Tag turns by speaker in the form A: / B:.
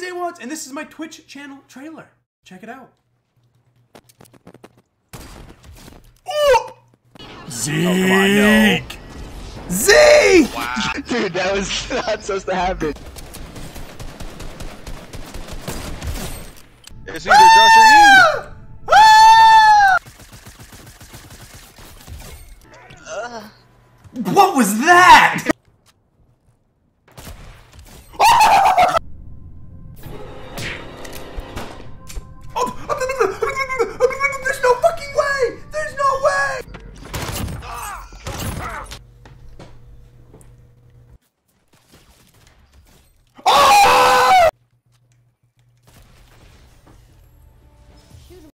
A: Awads, and this is my Twitch channel trailer. Check it out. Ooh! Zeke!
B: Oh, come on, no.
A: Zeke!
B: Wow. Dude, that was not supposed to happen. It's either Josh or you.
A: What was that?